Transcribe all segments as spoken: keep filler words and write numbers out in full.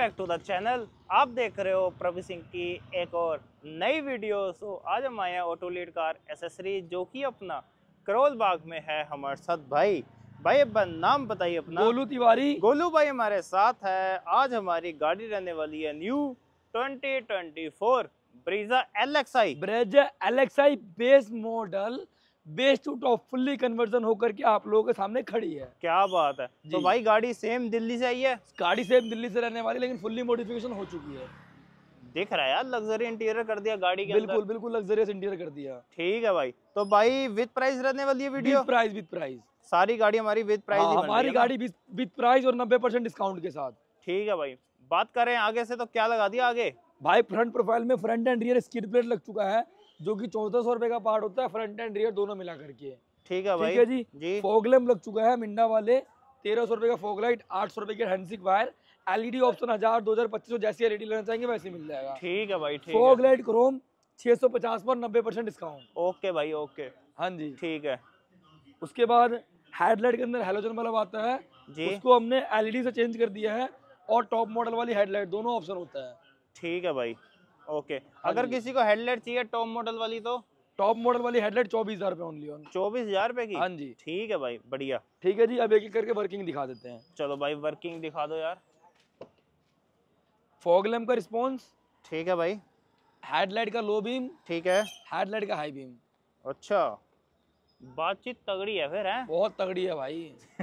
Back to the channel. आप देख रहे हो प्रभु सिंह की एक और नई वीडियो। सो आज हम आए हैं ऑटो लीड कार एसेसरी, जो कि अपना करोल बाग में है हमारे साथ भाई। भाई नाम बताइए अपना। गोलू तिवारी। गोलू भाई हमारे साथ है। आज हमारी गाड़ी रहने वाली है new twenty twenty four Brezza L X I. Brezza L X I base model base to top fully conversion होकर के आप लोगों के सामने खड़ी है। क्या बात है। तो भाई गाड़ी सेम दिल्ली से आई है। गाड़ी सेम दिल्ली से रहने वाली, लेकिन फुल्ली मॉडिफिकेशन हो चुकी है। दिख रहा है यार, लग्जरी इंटीरियर कर दिया गाड़ी के बिल्कुल अंदर। बिल्कुल लग्जरियस इंटीरियर कर दिया। ठीक है भाई। तो भाई विद प्राइस रहने वाली है video. With price with price सारी गाड़ी हमारी विद प्राइस हाँ, ही बन हमारी रही है गाड़ी विद प्राइस और नब्बे परसेंट डिस्काउंट के साथ। ठीक है भाई। बात करें आगे से तो क्या लगा दिया आगे। भाई फ्रंट प्रोफाइल में front and rear skid plate लग चुका है, जो कि चौदह सौ रुपए का पार्ट होता है, फ्रंट एंड रियर दोनों मिला करके। ठीक है भाई। ठीक है जी, जी। फॉग लैम्प लग चुका है मिंडा वाले, तेरह सौ रुपए का फॉग लाइट, आठ सौ रुपए के हैंडसिक वायर, एलईडी ऑप्शन हजार दो हजार पच्चीस जैसी एलईडी लेना चाहेंगे वैसे मिल जाएगा। ठीक है भाई। ठीक फॉग है। लाइट क्रोम छह सौ पचास पर नब्बे परसेंट डिस्काउंट। ओके भाई ओके। हाँ जी। ठीक है। उसके बाद हेडलाइट के अंदर हेलोजन बल्ब आता है जी। उसको हमने एलईडी से चेंज कर दिया है, और टॉप मॉडल वाली हेडलाइट दोनों ऑप्शन होता है। ठीक है भाई ओके। अगर किसी को हेडलाइट चाहिए टॉप मॉडल वाली तो टॉप मॉडल वाली हेडलाइट चौबीस हजार रुपए ओनली ऑन। चौबीस हजार रुपए की। हाँ जी। ठीक है भाई बढ़िया। ठीक है जी, अब एक एक करके वर्किंग दिखा देते हैं। चलो भाई वर्किंग दिखा दो यार। फॉग लैम्प का रिस्पॉन्स, ठीक है भाई। हेडलाइट का लो बीम, ठीक है। हेडलाइट का हाई बीम। अच्छा बातचीत तगड़ी है फिर है। बहुत तगड़ी है भाई।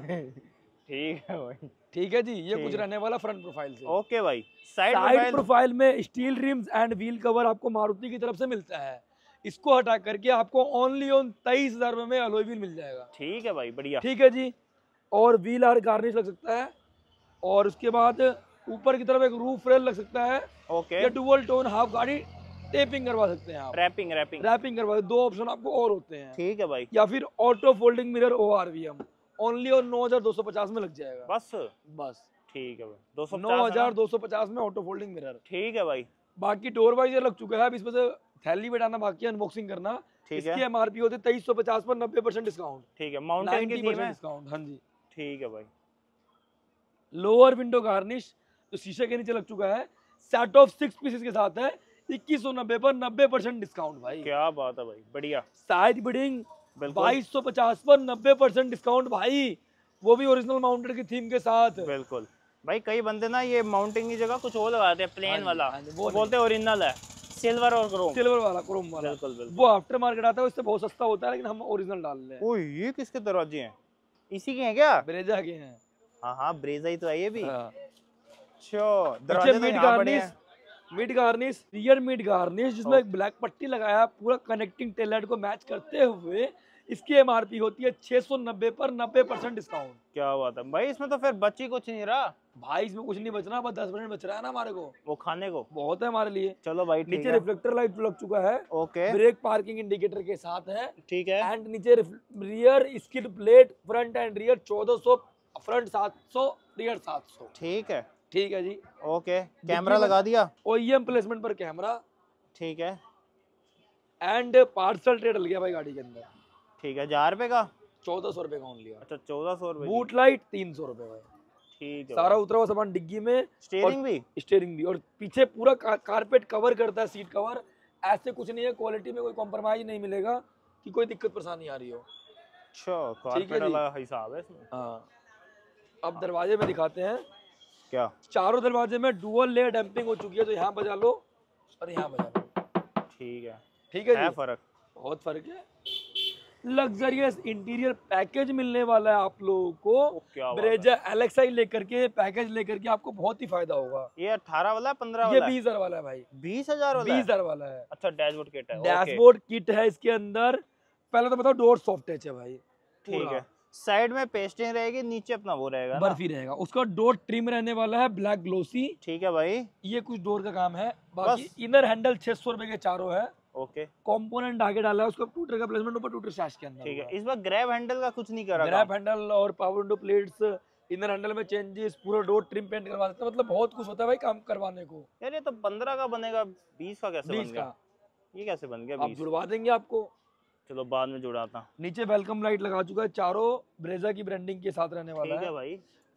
ठीक है भाई। ठीक है जी, ये ठीक कुछ है। रहने वाला फ्रंट प्रोफाइल से। ओके भाई। Side side profile. प्रोफाइल में steel rims and wheel cover आपको मारुति की तरफ से मिलता है। इसको हटा करके आपको ओनली ऑन तेईस हजार रुपए में अलॉय व्हील मिल जाएगा। ठीक है भाई बढ़िया। ठीक है जी, और व्हील आर गार्निश लग सकता है, और उसके बाद ऊपर की तरफ एक रूफ रेल लग सकता है। ओके। या डुअल टोन हाफ गाड़ी टेपिंग करवा सकते हैं आप। रैपिंग रैपिंग रैपिंग करवा, दो ऑप्शन आपको और होते हैं। ठीक है भाई। या फिर auto folding mirror O R V M only और नौ हजार दो सौ पचास में लग जाएगा। बस बस ठीक है भाई। दो सौ नौ हजार दो सौ पचास में ऑटो फोल्डिंग मिरर। ठीक है भाई। बाकी डोर वाइजर लग चुका है, अब इसमें से थैली बैठाना बाकी है, अनबॉक्सिंग करना। ठीक है। इसकी एमआरपी होती है तेईस सौ पचास पर नब्बे परसेंट डिस्काउंट। ठीक है। माउंटेन की थीम है। डिस्काउंट। हाँ जी। ठीक है भाई। लोअर विंडो गार्निश जो शीशे के नीचे लग चुका है, सेट ऑफ सिक्स पीसेस के साथ है, इक्कीस सौ नब्बे पर नब्बे परसेंट डिस्काउंट भाई। क्या बात है भाई बढ़िया। साइड बिडिंग बिल्कुल। बाईस सौ पचास पर नब्बे परसेंट डिस्काउंट भाई, वो भी ओरिजिनल माउंटेड की थीम के साथ। बिल्कुल भाई। कई बंदे ना ये माउंटिंग की जगह कुछ और लगाते हैं, प्लेन हाँ जी, वाला। हाँ जी, वो वो बोलते हैं ओरिजिनल है, सिल्वर और क्रोम। सिल्वर वाला क्रोम वाला। बिल्कुल बिल्कुल। वो आफ्टर मार्केट आता है, उससे बहुत सस्ता होता है, लेकिन हम ओरिजिनल डाल रहे हैं। ओह ये किसके दरवाजे हैं, इसी के हैं क्या। ब्रेजा के हैं। हाँ हाँ ब्रेजा ही तो है ये भी। हाँ। अच्छा दरवाजे तो मिड यहाँ बड़े गार्निश, हैं। Mid garnish, rear mid garnish, जिसमें एक ब्लैक पट्टी लगाया पूरा कनेक्टिंग टेल लाइट को मैच करते हुए। इसकी एमआरपी होती है छह सौ नब्बे पर नब्बे परसेंट डिस्काउंट। क्या बात है भाई। इसमें तो फिर बची कुछ नहीं रहा भाई, इसमें कुछ नहीं बचना, बस दस परसेंट बच रहा है ना हमारे को, वो खाने को। बहुत है हमारे लिए। चलो भाई ठीक नीचे है। रिफ्लेक्टर लाइट लग चुका है, ओके। ब्रेक पार्किंग इंडिकेटर के साथ है। ठीक है। एंड नीचे rear skid plate, front and rear चौदह सौ, फ्रंट सात सौ, रियर सात सौ। ठीक है। ठीक है जी। ओके। कैमरा लगा दिया। ओईएम प्लेसमेंट पर कैमरा। ठीक है। एंड पार्सल ट्रे डल गया भाई गाड़ी के अंदर। ठीक है। हजार रुपए का। चौदह सौ रुपए का ओनली। अच्छा चौदह सौ रुपए। बूट लाइट तीन सौ रुपए भाई। ठीक है। सारा उतरा हुआ सामान डिग्गी में। स्टीयरिंग भी। स्टीयरिंग भी, और पीछे पूरा का, कारपेट कवर करता है, सीट कवर। ऐसे कुछ नहीं है, क्वालिटी में कोई कॉम्प्रोमाइज नहीं मिलेगा कि कोई दिक्कत परेशानी आ रही हो। अच्छा कारपेट वाला हिसाब है इसमें। हाँ। अब दरवाजे में दिखाते हैं। क्या। चारों दरवाजे में डुअल लेयर डैंपिंग हो चुकी है, तो यहाँ बजा लो और यहाँ बजा लो। ठीक है। ठीक है है जी, फर्क। बहुत फर्क है। लग्जरियस इंटीरियर पैकेज मिलने वाला है आप लोगों को। क्या बात है। ब्रेजा एल एक्स आई लेकर के, पैकेज लेकर के आपको बहुत ही फायदा होगा। ये अठारह वाला पंद्रह ये वाला बीस हजार वाला है भाई। बीस हजार वाला बीस हजार वाला है। अच्छा डैशबोर्ड किट है। डैशबोर्ड किट है इसके अंदर। पहले तो बताओ, डोर सॉफ्ट टच है भाई। ठीक है। साइड में पेस्टिंग रहेगी, नीचे अपना वो रहेगा ना? बर्फी रहेगा। उसका डोर ट्रिम रहने वाला है, ब्लैक ग्लोसी। ठीक है भाई। ये कुछ डोर का काम है। बाकी इनर हैंडल छह सौ रुपए के चारों है। ओके। कंपोनेंट आगे डाला है, उसका टूटर का प्लेसमेंट ऊपर टूटर सैश के अंदर। ठीक है। इस बार ग्रैब हैंडल का कुछ नहीं करा। ग्रैब हैंडल और power window plates, inner handle में चेंजेस, पूरा डोर ट्रिम पेंट करवा सकते हैं। मतलब बहुत कुछ होता है भाई काम करवाने को। यार ये तो पंद्रह का बनेगा, बीस का कैसे बन बीस गया? का ये कैसे बन गया आप बीस? जुड़वा देंगे आपको। चलो बाद में जुड़ाता। नीचे वेलकम लाइट लगा चुका है, चारों ब्रेजा की ब्रांडिंग के साथ रहने वाला ठीक है है भाई।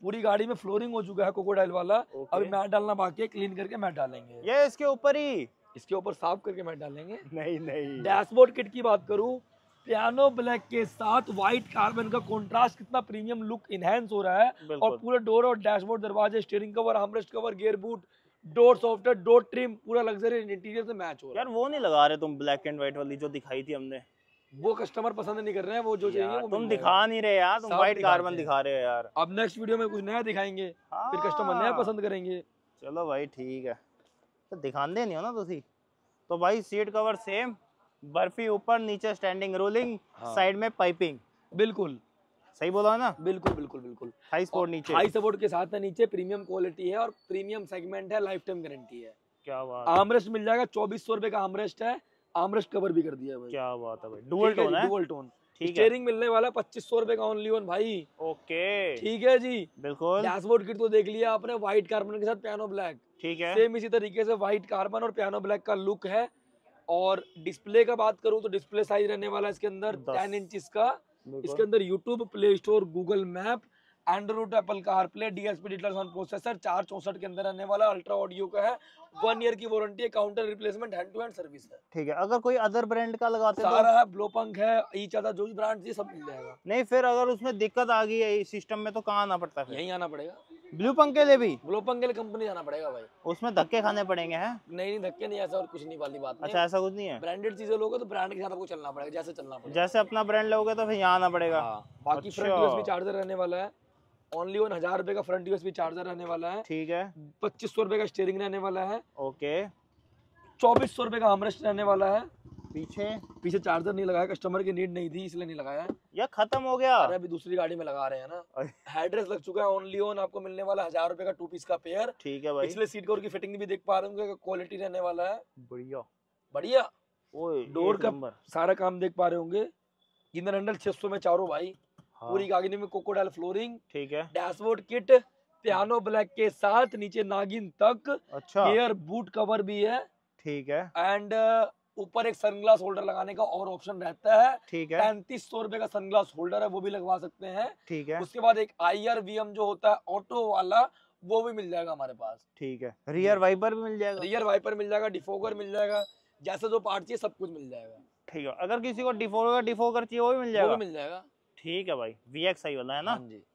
पूरी गाड़ी में फ्लोरिंग हो चुका है कोकोडाइल वाला। अभी मैट डालना बाकी है, क्लीन करके मैट डालेंगे। ये इसके ऊपर ही, इसके ऊपर साफ करके मैट डालेंगे। नहीं नहीं। डैशबोर्ड किट की बात करूं, पियानो ब्लैक के साथ व्हाइट कार्बन का कंट्रास्ट कितना प्रीमियम लुक इनहेंस हो रहा है। और पूरे डोर और डैशबोर्ड, दरवाजे, steering cover, armrest cover, gear boot, door software, door trim पूरा लग्जरी इंटीरियर से मैच हो रहा है। यार वो नहीं लगा रहे तुम ब्लैक एंड व्हाइट वाली जो दिखाई थी हमने? वो कस्टमर पसंद नहीं कर रहे हैं, वो जो चाहिए वो तुम दिखा नहीं रहे यार, तुम व्हाइट कार्बन दिखा रहे हो यार। अब नेक्स्ट वीडियो में कुछ नया दिखाएंगे, फिर कस्टमर नया पसंद करेंगे। चलो भाई ठीक है, तो दिखाते नहीं हो ना तुसी। तो भाई सीट कवर सेम, बर्फी ऊपर, नीचे स्टैंडिंग रोलिंग, साइड में पाइपिंग। बिल्कुल सही बोला है ना? बिल्कुल बिल्कुल बिल्कुल। हाई सपोर्ट नीचे, हाई सपोर्ट के साथ है नीचे, प्रीमियम क्वालिटी है और प्रीमियम सेगमेंट है, लाइफ टाइम गारंटी है। क्या बात। आर्मरेस्ट मिल जाएगा, चौबीस सौ रुपए का आर्मरेस्ट है, आर्मरेस्ट कवर भी कर दिया है भाई। क्या बात है भाई, डुअल टोन है, डुअल टोन। ठीक है। स्टीयरिंग मिलने वाला पच्चीस सौ रुपए का ओनली वन भाई। ओके ठीक है जी, बिल्कुल। डैशबोर्ड किट तो देख लिया आपने, व्हाइट कार्बन के साथ पियानो ब्लैक, ठीक है। सेम इसी तरीके से व्हाइट कार्बन और पियानो ब्लैक का लुक है। और डिस्प्ले का बात करूं तो डिस्प्ले साइज रहने वाला है इसके अंदर टेन इंच का। इसके अंदर YouTube, play store, Google map, android, Apple CarPlay, DSP digital sound processor, चार चौसठ के अंदर रहने वाला, अल्ट्रा ऑडियो का है, वन ईयर की वारंटी है, counter replacement, hand to hand service है। ठीक है। अगर कोई अदर ब्रांड का लगाते तो सारा है, ब्लोपंक है, ई चादा, जो भी ब्रांड चाहिए सब मिल जाएगा। नहीं, फिर अगर उसमें दिक्कत आ गई है सिस्टम में तो कहाँ आना पड़ता है? यहीं आना पड़ेगा। ब्लू पंख के लिए भी? ब्लोपंक के लिए कंपनी जाना पड़ेगा भाई। उसमें धक्के खाने पड़ेंगे हैं? नहीं नहीं, धक्के नहीं, ऐसा और कुछ नहीं वाली बात नहीं। अच्छा, ऐसा कुछ नहीं है। ब्रांडेड चीजें लोगे तो ब्रांड के साथ आपको चलना पड़ेगा, जैसे चलना पड़ेगा। जैसे अपना ब्रांड लोगे तो फिर यहाँ आना पड़ेगा। बाकी फ्रंट यूएसबी चार्जर रहने वाला है, ओनली वन हजार रुपए का फ्रंट यूएसबी चार्जर रहने वाला है। ठीक है। पच्चीस सौ रुपए का स्टीयरिंग रहने वाला है। ओके। चौबीस सौ रुपए का आर्मरेस्ट रहने वाला है। पीछे पीछे चार्जर नहीं लगाया, कस्टमर की नीड नहीं थी इसलिए नहीं लगाया। या खत्म हो गया? अरे अभी दूसरी गाड़ी में लगा रहे हैं ना। हेडरेस्ट लग चुका है, ओनली वन आपको मिलने वाला हजार रुपए का टू पीस का पेयर। ठीक है भाई। पिछले सीट कवर की फिटिंग भी देख पा रहे होंगे, क्वालिटी रहने वाला है बढ़िया बढ़िया। ओए डोर का सारा काम देख पा रहे होंगे। इनर हैंडल छह सौ में चारों भाई। हाँ। पूरी गाड़ी में कोकोडाइल फ्लोरिंग। ठीक है। डैशबोर्ड किट पियानो ब्लैक के साथ, नीचे नागिन तक। अच्छा। एयर बूट कवर भी है। ठीक है। एंड ऊपर एक सनग्लास होल्डर लगाने का और ऑप्शन रहता है। ठीक है। पैंतीस सौ रुपए का सनग्लास होल्डर है, वो भी लगवा सकते हैं। ठीक है। उसके बाद एक आई आर वी एम जो होता है ऑटो वाला, वो भी मिल जाएगा हमारे पास। ठीक है। रियर वाइपर भी मिल जाएगा? रियर वाइपर मिल जाएगा, डिफोगर मिल जाएगा, जैसे जो पार्ट चाहिए सब कुछ मिल जाएगा। ठीक है। अगर किसी को डिफोगर डिफोगर चाहिए वो भी मिल जाएगा? वो भी मिल जाएगा। ठीक है भाई। वी एक्स आई वाला है ना? हाँ जी।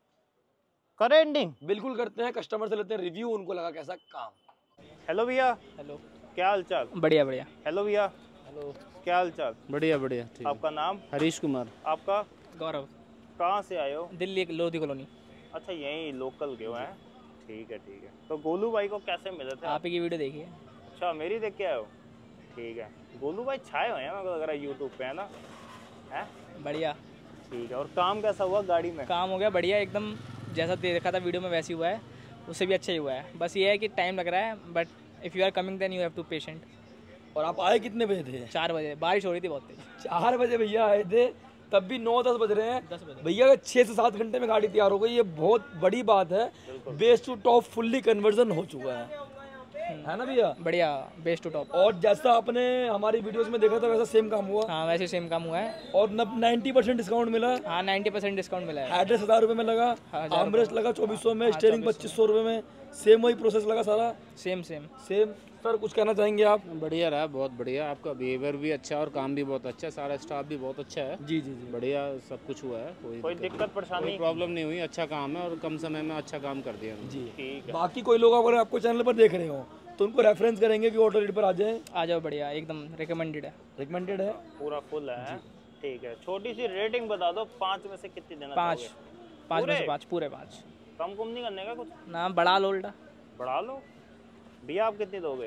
करे एंडिंग? बिल्कुल करते हैं, कस्टमर से लेते हैं रिव्यू, उनको लगा कैसा काम। हेलो भैया। हेलो, क्या हाल चाल? बढ़िया बढ़िया। हेलो भैया। हेलो, क्या हाल चाल? बढ़िया बढ़िया। ठीक। आपका नाम? हरीश कुमार। आपका? गौरव। कहाँ से आए हो? दिल्ली लोधी कॉलोनी। अच्छा, यहीं लोकल के हो हैं? ठीक है ठीक है। तो गोलू भाई को कैसे मिले थे? आप ही की वीडियो देखिए। अच्छा, मेरी देख के आए हो? ठीक है। गोलू भाई छाए हुए हैं ना अगर यूट्यूब पे, है ना? है बढ़िया। ठीक है। और काम कैसा हुआ गाड़ी में? काम हो गया बढ़िया एकदम, जैसा देखा था वीडियो में वैसे ही हुआ है, उससे भी अच्छा ही हुआ है। बस ये है कि टाइम लग रहा है, but if you are coming then you have to patient. और आप आए कितने बजे थे? चार बजे, बारिश हो रही थी बहुत तेज। चार बजे भैया आए थे, तब भी नौ दस बज रहे हैं। दस बजे भैया छः से सात घंटे में गाड़ी तैयार हो गई, ये बहुत बड़ी बात है। Base to top fully conversion हो चुका है, है ना भैया? बढ़िया, बेस टू टॉप। और जैसा आपने हमारी वीडियोस में देखा था वैसा सेम काम हुआ। हाँ, वैसे सेम काम हुआ है। और नाइन्टी परसेंट डिस्काउंट मिला। हाँ, नाइन्टी परसेंट डिस्काउंट मिला है। एड्रेस हजार रुपए में लगा, आर्मरेस्ट लगा चौबीस सौ में, स्टीयरिंग पच्चीस सौ रुपए में, सेम वही प्रोसेस लगा सारा। Same same same. सर कुछ कहना चाहेंगे आप? बढ़िया रहा, बहुत बढ़िया। आपका बिहेवियर भी अच्छा है और काम भी बहुत अच्छा है, सारा स्टाफ भी बहुत अच्छा है। जी जी जी, बढ़िया सब कुछ हुआ है, कोई कोई दिक्कत परेशानी? कोई प्रॉब्लम नहीं हुई, अच्छा काम है और कम समय में अच्छा काम कर दिया जी। ठीक है। बाकी कोई लोग अगर आपको चैनल पर देख रहे हो तो उनको रेफरेंस करेंगे कि ऑटो लीड पर आ जाए। आ जाओ, बढ़िया एकदम रिकमेंडेड है। रिकमेंडेड है, पूरा फुल है। ठीक है। छोटी सी रेटिंग बता दो, पाँच में से कितनी देना पाँच। चाहोगे? पाँच में से पाँच, पूरे पाँच। कम कम नहीं करने का कुछ? ना, बढ़ा लो उल्टा। बढ़ा लो। भैया आप कितनी दोगे?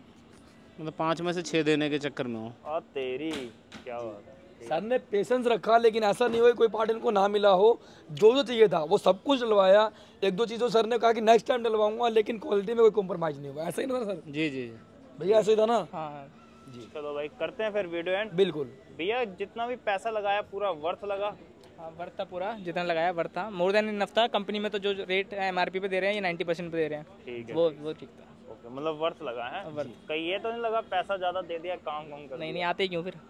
मतलब पाँच में से छः देने के चक्कर में हूँ। और तेरी क्या बात है। सर ने पेशेंस रखा, लेकिन ऐसा नहीं हो कोई पार्ट इनको ना मिला हो। जो जो चाहिए था वो सब कुछ डलवाया। एक दो चीज़ों सर ने कहा कि नेक्स्ट टाइम डलवाऊंगा, लेकिन क्वालिटी में कोई कॉम्प्रोमाइज़ नहीं हुआ। ऐसा ही ना था सर? जी जी भैया ऐसा ही था ना? हाँ जी। चलो भाई, करते हैं फिर वीडियो एंड। बिल्कुल भैया जितना भी पैसा लगाया पूरा वर्थ लगा? हाँ, वर्थ था पूरा, जितना लगाया वर्थ था। मोर देन इनफ था। कंपनी में तो जो रेट एमआरपी पे दे रहे हैं, ये नाइन्टी परसेंट पे दे रहे हैं। ठीक है। वो वो ठीक था। ओके, मतलब वर्थ लगा है। वर्थ। कहीं ये तो नहीं लगा पैसा ज़्यादा दे दिया, काम कम कर नहीं दिया? नहीं, आते ही क्यों फिर?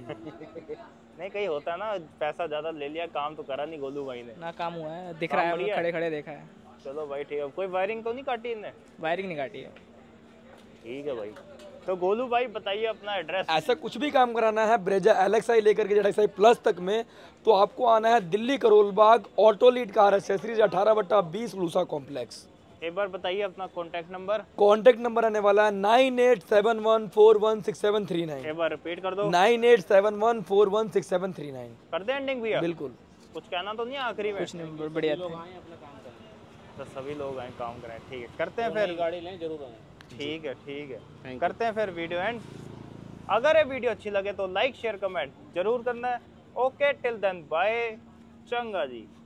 नहीं, कहीं होता है ना पैसा ज़्यादा ले लिया, काम तो करा नहीं गोलू भाई ने। ना, काम हुआ है, दिख काम रहा है, बढ़िया है। खड़े खड़े देखा है। चलो भाई ठीक है, कोई वायरिंग तो नहीं काटी इनने? वायरिंग नहीं काटी है। ठीक है भाई। तो गोलू भाई बताइए अपना एड्रेस। ऐसा कुछ भी काम कराना है ब्रेजा एल एक्स आई लेकर के जेड एक्स आई प्लस तक में, तो आपको आना है Delhi Karol Bagh, auto lead car accessories, अठारह बट्टा बीस लूसा कॉम्प्लेक्स। एक बार बताइए अपना कॉन्टैक्ट नंबर। कॉन्टैक्ट नंबर आने वाला है nine eight seven one four one six seven three nine. एक बार रिपीट कर दो। Nine eight seven one four one six seven three nine. कर दे एंडिंग भैया। बिल्कुल। कुछ कहना तो नहीं है आखिरी में? कुछ नहीं, बढ़िया थे। तो सभी लोग आए काम करें, ठीक है करते हैं फिर। गाड़ी लें जरूर आए। ठीक है ठीक है Thank you. करते हैं फिर वीडियो एंड। अगर ये वीडियो अच्छी लगे तो लाइक शेयर कमेंट जरूर करना है। ओके टिल देन बाय, चंगा जी।